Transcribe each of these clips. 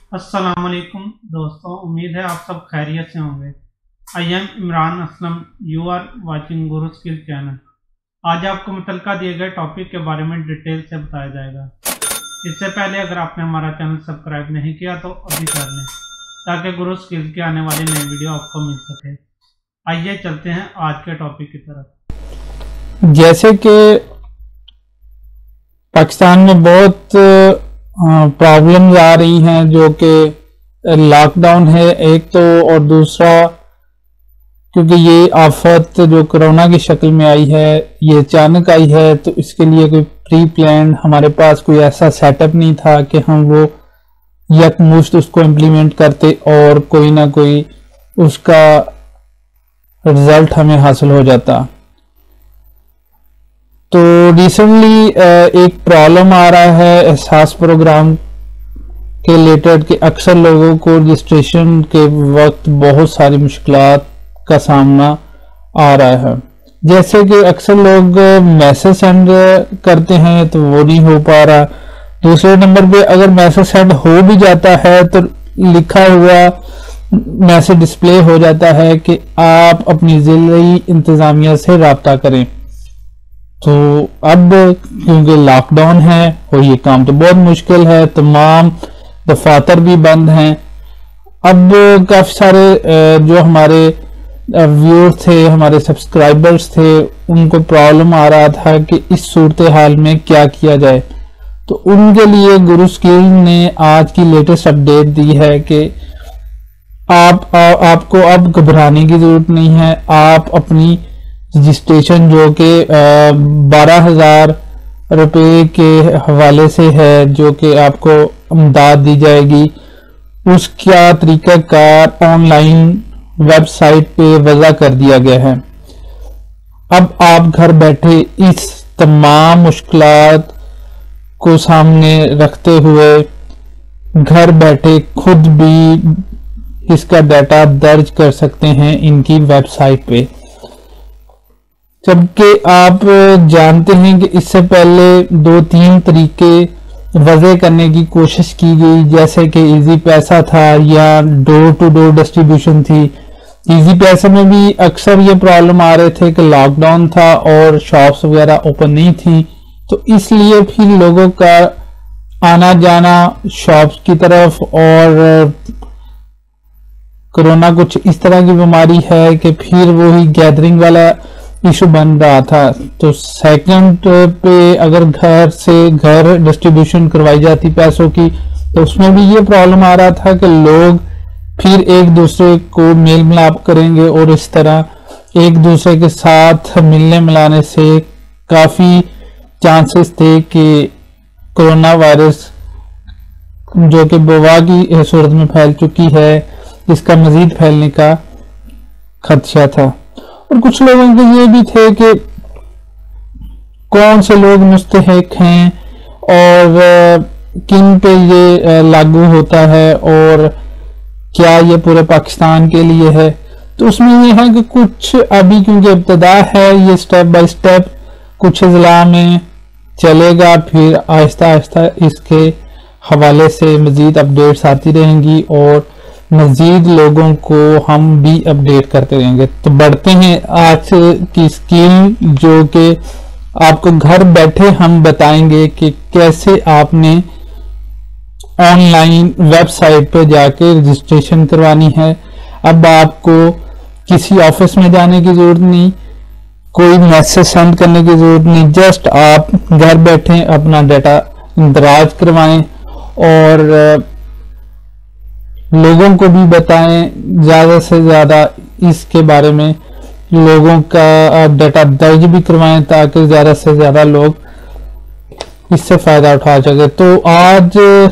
अस्सलामुअलैकुम दोस्तों, उम्मीद है आप सब खैरियत से होंगे। I am Imran Aslam, you are watching Guru skill channel. आज आपको मुतलका दिए गए टॉपिक के बारे में डिटेल से बताया जाएगा। इससे पहले अगर आपने हमारा चैनल सब्सक्राइब नहीं किया तो अभी कर लें ताकि गुरु स्किल की आने वाली नई वीडियो आपको मिल सके। आइए चलते हैं आज के टॉपिक की तरफ। जैसे कि पाकिस्तान में बहुत प्रॉब्लम्स आ रही हैं, जो कि लॉकडाउन है एक तो, और दूसरा क्योंकि ये आफत जो कोरोना की शक्ल में आई है ये अचानक आई है, तो इसके लिए कोई प्री प्लान हमारे पास कोई ऐसा सेटअप नहीं था कि हम वो यकमुश्त उसको इम्प्लीमेंट करते और कोई ना कोई उसका रिजल्ट हमें हासिल हो जाता। तो रिसेंटली एक प्रॉब्लम आ रहा है एहसास प्रोग्राम के रिलेटेड कि अक्सर लोगों को रजिस्ट्रेशन के वक्त बहुत सारी मुश्किलात का सामना आ रहा है। जैसे कि अक्सर लोग मैसेज सेंड करते हैं तो वो नहीं हो पा रहा। दूसरे नंबर पे अगर मैसेज सेंड हो भी जाता है तो लिखा हुआ मैसेज डिस्प्ले हो जाता है कि आप अपनी जिले इंतजामिया से राब्ता करें। तो अब क्योंकि लॉकडाउन है और ये काम तो बहुत मुश्किल है, तमाम दफातर भी बंद हैं। अब काफी सारे जो हमारे व्यूअर थे, हमारे सब्सक्राइबर्स थे, उनको प्रॉब्लम आ रहा था कि इस सूरत हाल में क्या किया जाए। तो उनके लिए गुरु स्किल ने आज की लेटेस्ट अपडेट दी है कि आपको अब घबराने की जरूरत नहीं है। आप अपनी रजिस्ट्रेशन जो कि 12,000 रुपये के हवाले से है, जो कि आपको इमदाद दी जाएगी, उसका तरीकाकार ऑनलाइन वेबसाइट पे वज़ा कर दिया गया है। अब आप घर बैठे इस तमाम मुश्किलात को सामने रखते हुए घर बैठे खुद भी इसका डाटा दर्ज कर सकते हैं इनकी वेबसाइट पे। जबकि आप जानते हैं कि इससे पहले 2-3 तरीके वज़े करने की कोशिश की गई, जैसे कि इजी पैसा था या डोर टू डोर डिस्ट्रीब्यूशन थी। इजी पैसे में भी अक्सर ये प्रॉब्लम आ रहे थे कि लॉकडाउन था और शॉप्स वगैरह ओपन नहीं थी, तो इसलिए फिर लोगों का आना जाना शॉप्स की तरफ, और कोरोना कुछ इस तरह की बीमारी है कि फिर वही गैदरिंग वाला इशू बन रहा था। तो सेकंड पे अगर घर से घर डिस्ट्रीब्यूशन करवाई जाती पैसों की, तो उसमें भी ये प्रॉब्लम आ रहा था कि लोग फिर एक दूसरे को मेल मिलाप करेंगे और इस तरह एक दूसरे के साथ मिलने मिलाने से काफी चांसेस थे कि कोरोना वायरस जो कि वबा की सूरत में फैल चुकी है, इसका मजीद फैलने का खदशा था। और कुछ लोगों के ये भी थे कि कौन से लोग मुस्तहिक हैं और किन पे ये लागू होता है और क्या ये पूरे पाकिस्तान के लिए है। तो उसमें ये है कि कुछ अभी क्योंकि इब्तदा है, ये स्टेप बाय स्टेप कुछ अजला में चलेगा, फिर आहिस्ता आहिस्ता इसके हवाले से मजीद अपडेट्स आती रहेंगी और मजीद लोगों को हम भी अपडेट करते रहेंगे। तो बढ़ते हैं आज की स्कीम, जो कि आपको घर बैठे हम बताएंगे कि कैसे आपने ऑनलाइन वेबसाइट पर जाके रजिस्ट्रेशन करवानी है। अब आपको किसी ऑफिस में जाने की जरूरत नहीं, कोई मैसेज सेंड करने की जरूरत नहीं, जस्ट आप घर बैठे अपना डाटा दराज करवाएं और लोगों को भी बताएं, ज्यादा से ज्यादा इसके बारे में लोगों का डाटा दर्ज भी करवाएं ताकि ज्यादा से ज्यादा लोग इससे फायदा उठा सके। तो आज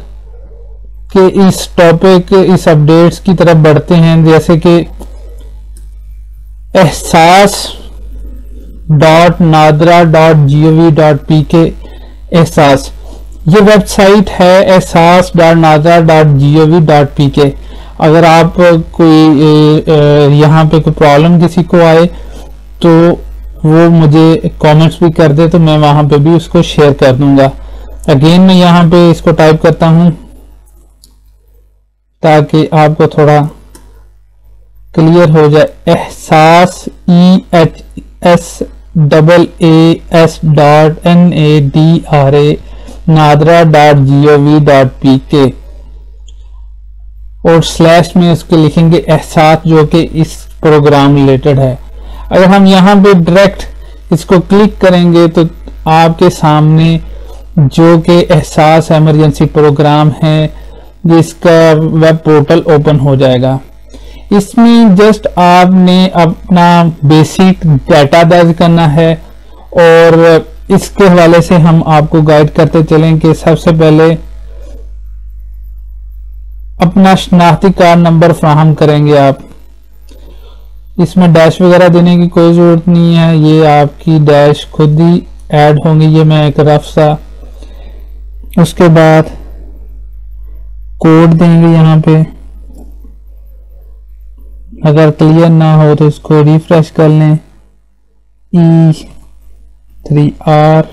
के इस टॉपिक, इस अपडेट्स की तरफ बढ़ते हैं। जैसे कि ehsas.nadra.gov.pk एहसास, ये वेबसाइट है ehsas.nadra.gov.pk। अगर आप कोई यहाँ पे कोई प्रॉब्लम किसी को आए तो वो मुझे कमेंट्स भी कर दे, तो मैं वहां पे भी उसको शेयर कर दूंगा। अगेन मैं यहाँ पे इसको टाइप करता हूँ ताकि आपको थोड़ा क्लियर हो जाए। एहसास EHSAAS.NADRA nadra.gov.pk और स्लैश में उसके लिखेंगे एहसास, जो कि इस प्रोग्राम रिलेटेड है। अगर हम यहाँ पे डायरेक्ट इसको क्लिक करेंगे तो आपके सामने जो कि एहसास इमरजेंसी प्रोग्राम है जिसका वेब पोर्टल ओपन हो जाएगा। इसमें जस्ट आपने अपना बेसिक डाटा दर्ज करना है और इसके हवाले से हम आपको गाइड करते चलें कि सबसे पहले अपना शनाख्ती कार्ड नंबर फ्राहम करेंगे आप। इसमें डैश वगैरह देने की कोई ज़रूरत नहीं है, ये आपकी डैश खुद ही ऐड होंगी। ये मैं एक रफ सा, उसके बाद कोड देंगे यहाँ पे। अगर क्लियर ना हो तो इसको रिफ्रेश कर लें। E3R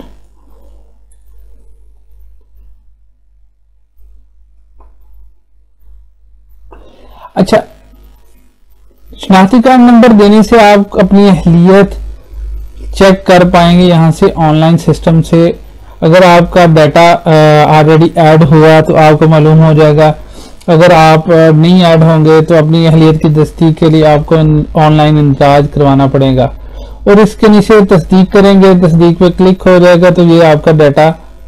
अच्छा, शनाख्ती कार्ड नंबर देने से आप अपनी अहलियत चेक कर पाएंगे यहाँ से ऑनलाइन सिस्टम से। अगर आपका डाटा ऑलरेडी ऐड हुआ तो आपको मालूम हो जाएगा। अगर आप नहीं ऐड होंगे तो अपनी अहलियत की तस्दीक के लिए आपको ऑनलाइन इंदराज करवाना पड़ेगा और इसके नीचे तस्दीक करेंगे, तस्दीक पे क्लिक हो जाएगा तो ये आपका डाटा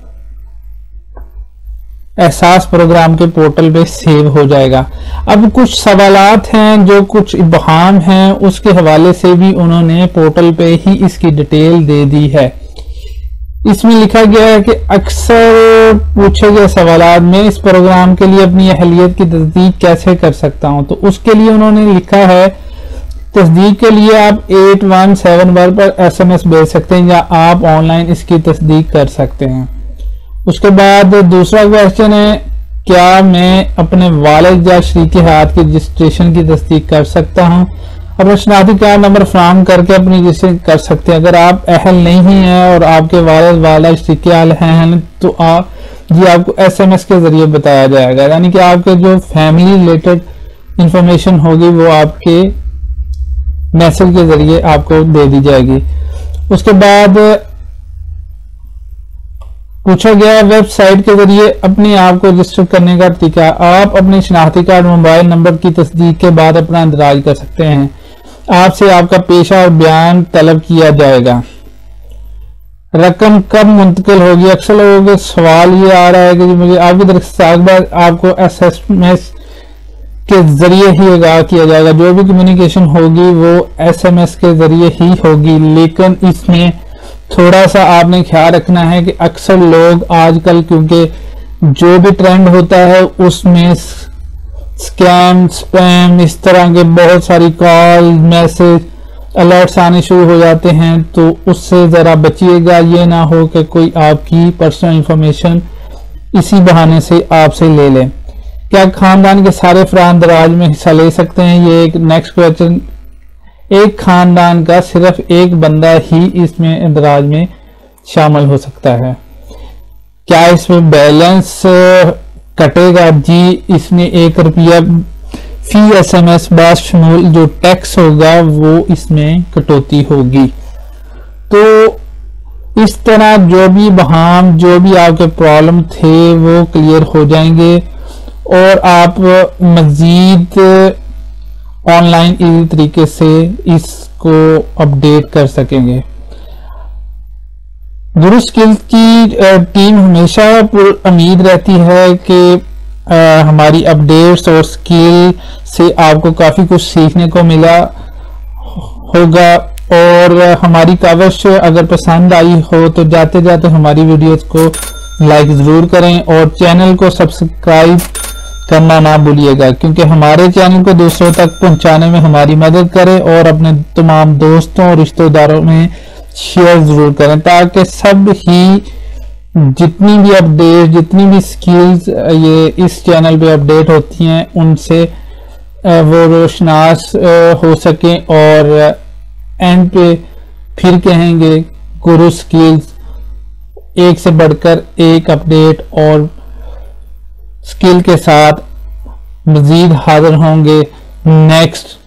एहसास प्रोग्राम के पोर्टल पे सेव हो जाएगा। अब कुछ सवालात हैं जो कुछ इब्हाम हैं, उसके हवाले से भी उन्होंने पोर्टल पे ही इसकी डिटेल दे दी है। इसमें लिखा गया है कि अक्सर पूछे गए सवालात में इस प्रोग्राम के लिए अपनी अहलियत की तस्दीक कैसे कर सकता हूं, तो उसके लिए उन्होंने लिखा है तस्दीक के लिए आप 8171 पर SMS भेज सकते हैं या आप ऑनलाइन इसकी तस्दीक कर सकते हैं। उसके बाद दूसरा क्वेश्चन है, क्या मैं अपने वालिद या शरीक हयात की रजिस्ट्रेशन की तस्दीक कर सकता हूं? अपना शनाख्ती कार्ड नंबर फ्राहम करके अपनी रजिस्ट्रेशन कर सकते हैं। अगर आप अहल नहीं हैं और आपके वालिद शरीक अहल हैं तो आपको SMS के जरिए बताया जाएगा, यानी कि आपके जो फैमिली रिलेटेड इंफॉर्मेशन होगी वो आपके मैसेज के जरिए आपको दे दी जाएगी। उसके बाद पूछा गया वेबसाइट के जरिए अपने आप को रजिस्टर करने का तरीका। आप अपने शनाख्ती कार्ड मोबाइल नंबर की तस्दीक के बाद अपना इंदराज कर सकते हैं। आपसे आपका पेशा और बयान तलब किया जाएगा। रकम कब मुंतकिल होगी? अक्सर लोगों के सवाल ये आ रहा है कि मुझे आपकी तरफ से आपको SMS के जरिए ही आगाह किया जाएगा। जो भी कम्युनिकेशन होगी वो SMS के जरिए ही होगी, लेकिन इसमें थोड़ा सा आपने ख्याल रखना है कि अक्सर लोग आजकल, क्योंकि जो भी ट्रेंड होता है उसमें स्कैम, स्पैम, इस तरह के बहुत सारी कॉल, मैसेज, अलर्ट्स आने शुरू हो जाते हैं, तो उससे ज़रा बचिएगा। ये ना हो कि कोई आपकी पर्सनल इंफॉर्मेशन इसी बहाने से आपसे ले ले। क्या खानदान के सारे अफराद इंदराज में हिस्सा ले सकते हैं? ये एक नेक्स्ट क्वेश्चन। एक खानदान का सिर्फ एक बंदा ही इसमें इंदराज में शामिल हो सकता है। क्या इसमें बैलेंस कटेगा? जी, इसमें ₹1 फी SMS बाशमूल जो टैक्स होगा वो इसमें कटौती होगी। तो इस तरह जो भी बहाम, जो भी आपके प्रॉब्लम थे वो क्लियर हो जाएंगे और आप मजीद ऑनलाइन इजी तरीके से इसको अपडेट कर सकेंगे। गुरु स्किल्स की टीम हमेशा उम्मीद रहती है कि हमारी अपडेट्स और स्किल से आपको काफ़ी कुछ सीखने को मिला होगा और हमारी काविश अगर पसंद आई हो तो जाते जाते हमारी वीडियोस को लाइक ज़रूर करें और चैनल को सब्सक्राइब करना ना भूलिएगा, क्योंकि हमारे चैनल को दूसरों तक पहुंचाने में हमारी मदद करें और अपने तमाम दोस्तों और रिश्तेदारों में शेयर ज़रूर करें ताकि सब ही जितनी भी अपडेट, जितनी भी स्किल्स ये इस चैनल पे अपडेट होती हैं उनसे वो रोशनास हो सकें और एंड पे फिर कहेंगे गुरु स्किल्स एक से बढ़कर एक अपडेट और स्किल के साथ मजीद हाजिर होंगे नेक्स्ट